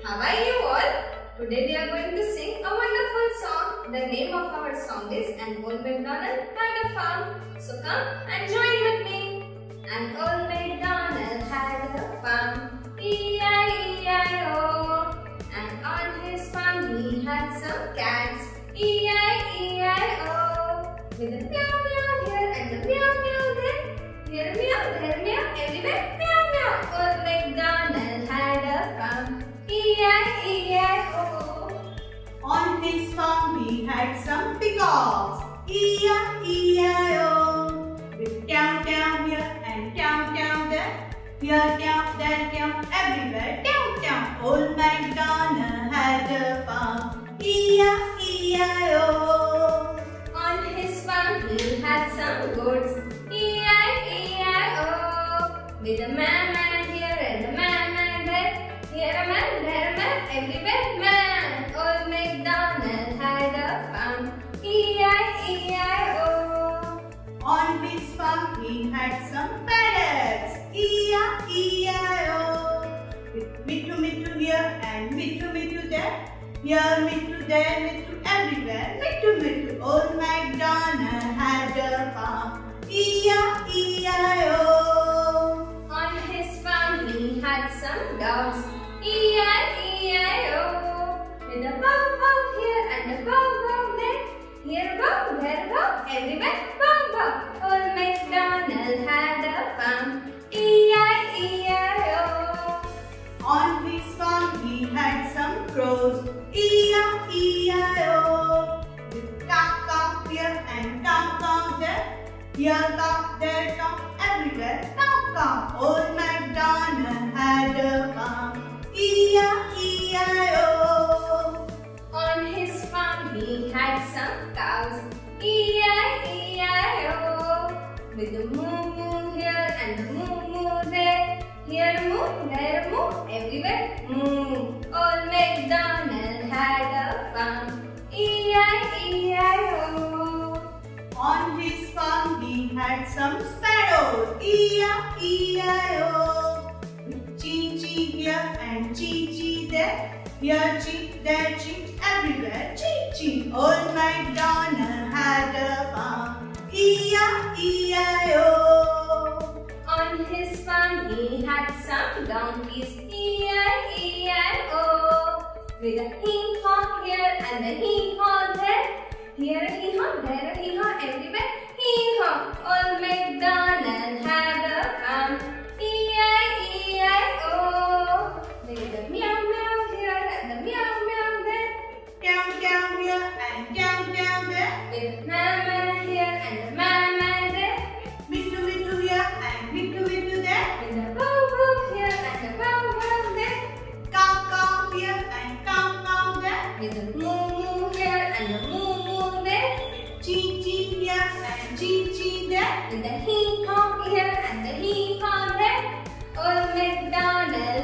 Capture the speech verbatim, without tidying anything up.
How are you all? Today we are going to sing a wonderful song. The name of our song is An Old MacDonald Had a Farm. So come and join with me. An old MacDonald had a farm, E I E I O. And on his farm he had some cats, E I E I O. With a meow meow here and a meow meow there. Here meow, there meow, everywhere meow meow. Old MacDonald had a farm, E I E I O. On his farm he had some peacocks, E I E I O. With meow meow here and meow meow there. Here meow, there meow, everywhere meow meow. Old MacDonald had a farm, E I E I O. On his farm he had some goats, E I E I O. With a man man here and a man man there. Here a man, there a man, everywhere man. Old MacDonald had a farm, E I E I O. On his farm he had some parrots, E I E I O. With mittu mittu here and mittu mittu there. Here mittu, there mittu, everywhere mittu mittu. Old MacDonald had a farm, E I E I O. On his farm he had some dogs, E I E I O. With a bow bow here and a bow bow there. Here a bow, there a bow, everywhere bow bow. Old MacDonald had a farm, E I E I O. On his farm he had some crows, E I E I O. With cock cock here and cock cock there. Here cock, there cock, everywhere cock cock. Old MacDonald had a farm, E I E I O. On his farm he had some cows, E I E I O. With a moo moo here and a moo moo there. Here a moo, there a moo, everywhere moo. Old MacDonald had a farm, E I E I O. On his farm he had some sparrows, E I E I O. With chee chee here and chee chee there. Here chee, there chee, everywhere chee chee. Old MacDonald had a farm, E I E I O. On his farm he had some donkeys, E I E I O. With a hee-haw here and a hee-haw there. Here a hee-haw, there a hee-haw, everywhere hee-haw. Old MacDonald had a farm, E I E I O. With a meow meow here and a meow meow there. Meow meow here and meow meow there. With a mama here and a mama there. Mittu mittu here and mittu mittu there. With a bow bow here and a bow bow there. Cow cow here and cow cow there. With a moo moo here and a moo moo there. Chee chee here and chee chee there. With a hee-haw here and a hee-haw there. Old MacDonald